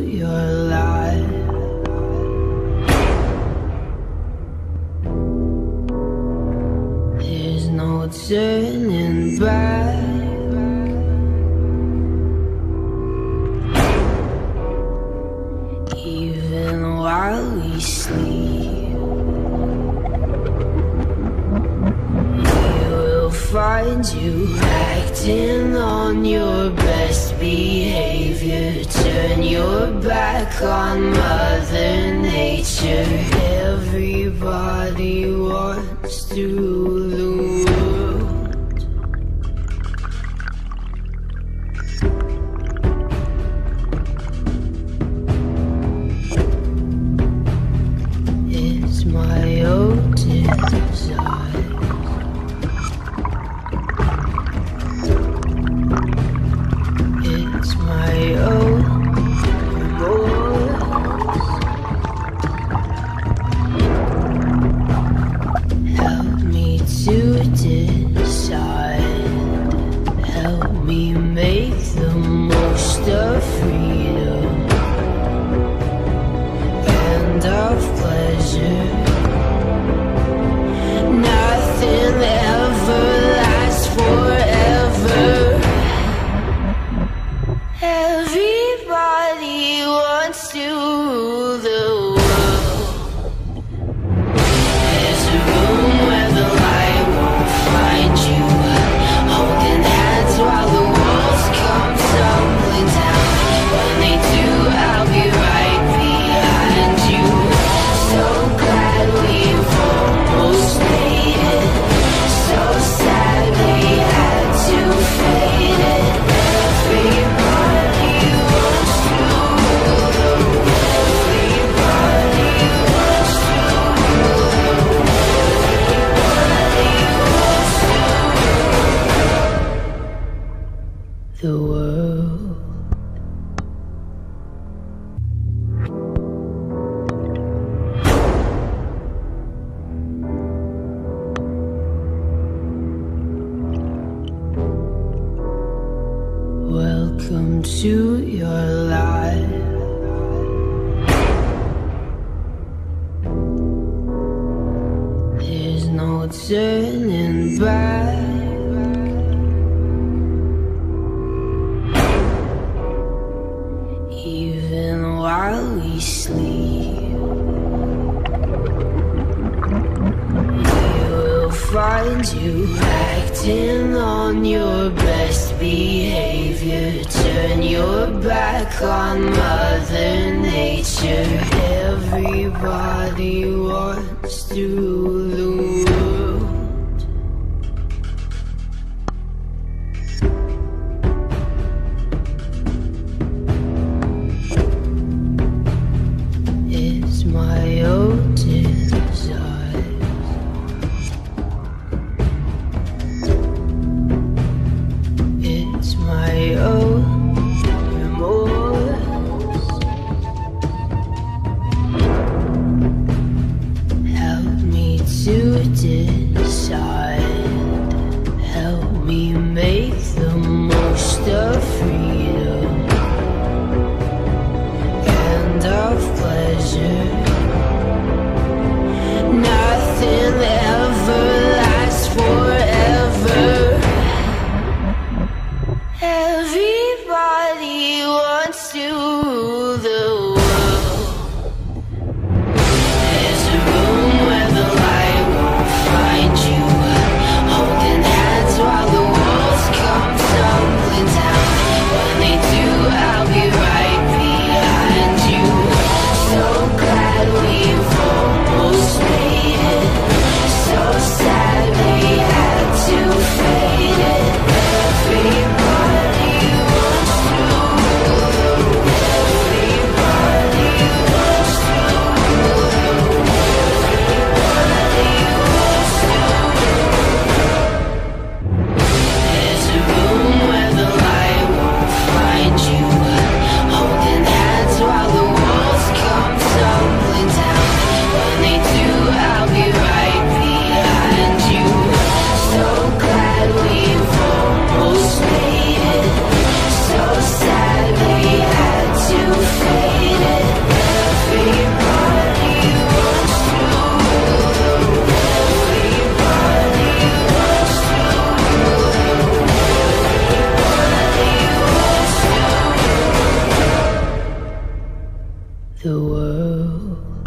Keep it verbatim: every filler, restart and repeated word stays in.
your life. There's no turning back. Even while we sleep, we will find you acting on your best behavior. Turn your back on Mother Nature. Everybody wants to rule the world. It's my own desire. It's my own remorse. Help me to decide. Help me make the most of freedom and of pleasure. Nothing ever lasts forever. Everybody wants to rule the world. There's a room where the light won't find you, holding hands while the walls come tumbling down. When they do, I'll be right behind you. So glad we've almost made it. So sad we had to fade it. Everybody wants to rule the world. Everybody wants to rule the world. Everybody wants to rule the world. Welcome to your life. There's no turning back. Even while we sleep, we will find you acting on your best behavior. Turn your back on Mother Nature. Everybody wants to rule the world. It's my own desire. It's my own remorse. Help me to decide. Help me make the most of freedom and of pleasure. Nothing ever lasts forever. Everybody wants to rule the world. There's a room where the light won't find you, holding hands while the walls come tumbling down. When they do, I'll be right behind you. So glad you.